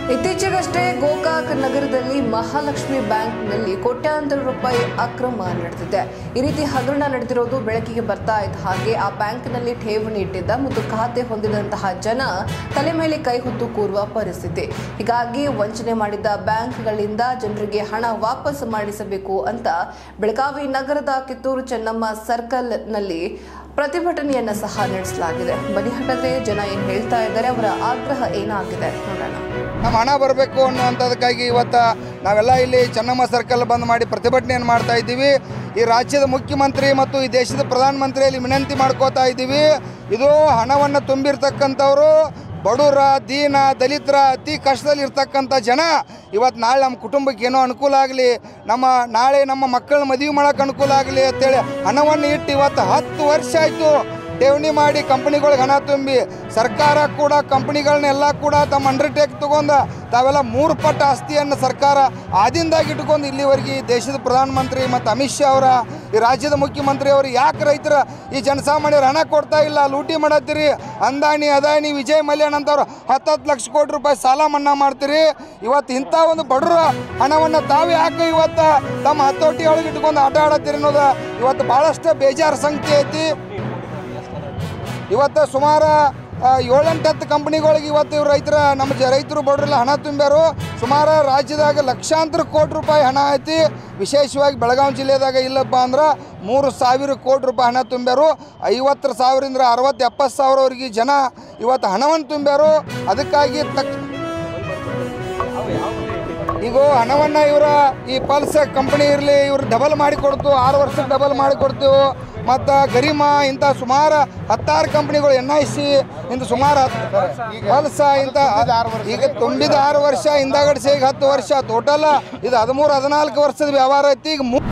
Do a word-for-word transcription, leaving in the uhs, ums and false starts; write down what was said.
ಇತ್ತೀಚೆಗಷ್ಟೇ ಗೋಕಾಕ್ ನಗರದಲ್ಲಿ ಮಹಾಲಕ್ಷ್ಮಿ ಬ್ಯಾಂಕ್ನಲ್ಲಿ ಕೋಟ್ಯಾಂತರ ರೂಪಾಯಿ ಅಕ್ರಮ ನಡೆದಿದೆ. ಈ ರೀತಿ ಹಗರಣ ನಡೆದಿರೋದು ಬೆಳಕಿಗೆ ಬರ್ತಾ ಇದ್ದ ಹಾಗೆ ಆ ಬ್ಯಾಂಕ್ನಲ್ಲಿ ಠೇವಣಿ ಇಟ್ಟಿದ್ದ ಮತ್ತು ಖಾತೆ ಹೊಂದಿದಂತಹ ಜನ ತಲೆ ಮೇಲೆ ಕೈ ಹೊತ್ತು ಕೂರುವ ಪರಿಸ್ಥಿತಿ. ಹೀಗಾಗಿ ವಂಚನೆ ಮಾಡಿದ್ದ ಬ್ಯಾಂಕ್ಗಳಿಂದ ಜನರಿಗೆ ಹಣ ವಾಪಸ್ ಮಾಡಿಸಬೇಕು ಅಂತ ಬೆಳಗಾವಿ ನಗರದ ಕಿತ್ತೂರು ಚೆನ್ನಮ್ಮ ಸರ್ಕಲ್ನಲ್ಲಿ ಪ್ರತಿಭಟನೆಯನ್ನ ಸಹ ನಡೆಸಲಾಗಿದೆ. ಬನ್ನಿ ಹಾಗಾದ್ರೆ ಜನ ಏನ್ ಹೇಳ್ತಾ ಇದ್ದಾರೆ, ಅವರ ಆಗ್ರಹ ಏನಾಗಿದೆ ನೋಡೋಣ. ನಮ್ಮ ಹಣ ಬರಬೇಕು ಅನ್ನುವಂಥದಕ್ಕಾಗಿ ಇವತ್ತು ನಾವೆಲ್ಲ ಇಲ್ಲಿ ಚೆನ್ನಮ್ಮ ಸರ್ಕಲ್ ಬಂದ್ ಮಾಡಿ ಪ್ರತಿಭಟನೆಯನ್ನು ಮಾಡ್ತಾ ಇದ್ದೀವಿ. ಈ ರಾಜ್ಯದ ಮುಖ್ಯಮಂತ್ರಿ ಮತ್ತು ಈ ದೇಶದ ಪ್ರಧಾನಮಂತ್ರಿಯಲ್ಲಿ ವಿನಂತಿ ಮಾಡ್ಕೋತಾ ಇದ್ದೀವಿ. ಇದು ಹಣವನ್ನು ತುಂಬಿರ್ತಕ್ಕಂಥವ್ರು ಬಡವರ, ದೀನ, ದಲಿತರ, ಅತಿ ಕಷ್ಟದಲ್ಲಿ ಇರ್ತಕ್ಕಂಥ ಜನ ಇವತ್ತು ನಾಳೆ ನಮ್ಮ ಕುಟುಂಬಕ್ಕೆ ಏನೋ ಅನುಕೂಲ ಆಗಲಿ, ನಮ್ಮ ನಾಳೆ ನಮ್ಮ ಮಕ್ಕಳನ್ನ ಮದುವೆ ಮಾಡೋಕೆ ಅನುಕೂಲ ಆಗಲಿ ಅಂತೇಳಿ ಹಣವನ್ನು ಇಟ್ಟು ಇವತ್ತು ಹತ್ತು ವರ್ಷ ಆಯಿತು ಠೇವಣಿ ಮಾಡಿ ಕಂಪ್ನಿಗಳಿಗೆ ಹಣ ತುಂಬಿ ಸರ್ಕಾರ ಕೂಡ ಕಂಪ್ನಿಗಳನ್ನೆಲ್ಲ ಕೂಡ ತಮ್ಮ ಅಂಡರ್ಟೇಕ್ ತಗೊಂಡು ತಾವೆಲ್ಲ ಮೂರು ಪಟ್ಟ ಆಸ್ತಿಯನ್ನು ಸರ್ಕಾರ ಆದಿಂದಾಗಿ ಇಟ್ಕೊಂಡು ಇಲ್ಲಿವರೆಗೆ ದೇಶದ ಪ್ರಧಾನಮಂತ್ರಿ ಮತ್ತು ಅಮಿತ್ ಶಾ ಅವರ ಈ ರಾಜ್ಯದ ಮುಖ್ಯಮಂತ್ರಿ ಅವರು ಯಾಕೆ ರೈತರ ಈ ಜನಸಾಮಾನ್ಯರು ಹಣ ಕೊಡ್ತಾ ಇಲ್ಲ, ಲೂಟಿ ಮಾಡತ್ತೀರಿ, ಅಂದಾನಿ ಅದಾನಿ ವಿಜಯ್ ಮಲ್ಯನ್ ಅಂತವ್ರು ಹತ್ತು ಹತ್ತು ಲಕ್ಷ ಕೋಟಿ ರೂಪಾಯಿ ಸಾಲ ಮನ್ನಾ ಮಾಡ್ತೀರಿ. ಇವತ್ತು ಇಂಥ ಒಂದು ಬಡವರ ಹಣವನ್ನು ತಾವೇ ಯಾಕೆ ಇವತ್ತು ತಮ್ಮ ಹತೋಟಿ ಒಳಗೆ ಇಟ್ಕೊಂಡು ಆಟ ಆಡತ್ತೀರಿ ಅನ್ನೋದು ಇವತ್ತು ಭಾಳಷ್ಟು ಬೇಜಾರು ಸಂಖ್ಯೆ ಐತಿ. ಇವತ್ತು ಸುಮಾರು ಏಳೆಂಟು ಹತ್ತು ಕಂಪ್ನಿಗಳಿಗೆ ಇವತ್ತು ಇವ್ರು ರೈತರ ನಮ್ಮ ಜ ರೈತರು ಬಡವರೆಲ್ಲ ಹಣ ತುಂಬ್ಯಾರು. ಸುಮಾರು ರಾಜ್ಯದಾಗ ಲಕ್ಷಾಂತರ ಕೋಟಿ ರೂಪಾಯಿ ಹಣ ಐತಿ. ವಿಶೇಷವಾಗಿ ಬೆಳಗಾವಿ ಜಿಲ್ಲೆದಾಗ ಇಲ್ಲಪ್ಪ ಅಂದ್ರೆ ಮೂರು ಸಾವಿರ ಕೋಟಿ ರೂಪಾಯಿ ಹಣ ತುಂಬ್ಯಾರು. ಐವತ್ತರ ಸಾವಿರದಿಂದ ಅರವತ್ತು ಎಪ್ಪತ್ತು ಸಾವಿರವರೆಗೆ ಜನ ಇವತ್ತು ಹಣವನ್ನು ತುಂಬ್ಯಾರು. ಅದಕ್ಕಾಗಿ ತಕ್ಷ ಈಗ ಹಣವನ್ನು ಇವರ ಈ ಪಲ್ಸ್ ಕಂಪ್ನಿ ಇರಲಿ ಇವ್ರು ಡಬಲ್ ಮಾಡಿ ಕೊಡ್ತು, ಆರು ವರ್ಷಕ್ಕೆ ಡಬಲ್ ಮಾಡಿ ಕೊಡ್ತೀವಿ. ಮತ್ತು ಗರಿಮಾ ಇಂಥ ಸುಮಾರು ಹತ್ತಾರು ಕಂಪ್ನಿಗಳು ಎನ್ ಐ ಸಿ ಇಂಥ ಸುಮಾರು ಪಲ್ಸ ಇಂಥ ಈಗ ತುಂಬಿದ ಆರು ವರ್ಷ ಹಿಂದಾಗಡಿಸಿ ಈಗ ಹತ್ತು ವರ್ಷ ಟೋಟಲ್ ಇದು ಹದಿಮೂರು ಹದಿನಾಲ್ಕು ವರ್ಷದ ವ್ಯವಹಾರ ಐತಿ. ಈಗ